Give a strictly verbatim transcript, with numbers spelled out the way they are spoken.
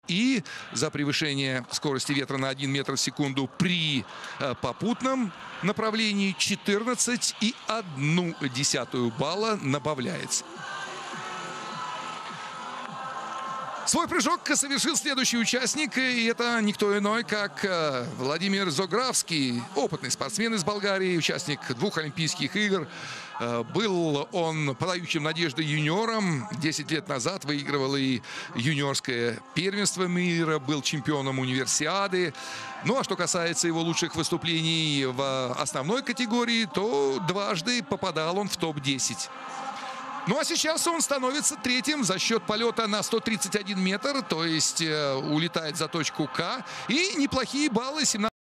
И за превышение скорости ветра на один метр в секунду при попутном направлении четырнадцать и одну десятую балла добавляется. Свой прыжок совершил следующий участник, и это никто иной, как Владимир Зографский, опытный спортсмен из Болгарии, участник двух Олимпийских игр. Был он подающим надежды юниором. десять лет назад выигрывал и юниорское первенство мира, был чемпионом универсиады. Ну а что касается его лучших выступлений в основной категории, то дважды попадал он в топ десять. Ну а сейчас он становится третьим за счет полета на сто тридцать один метр, то есть э, улетает за точку К. И неплохие баллы, семнадцать.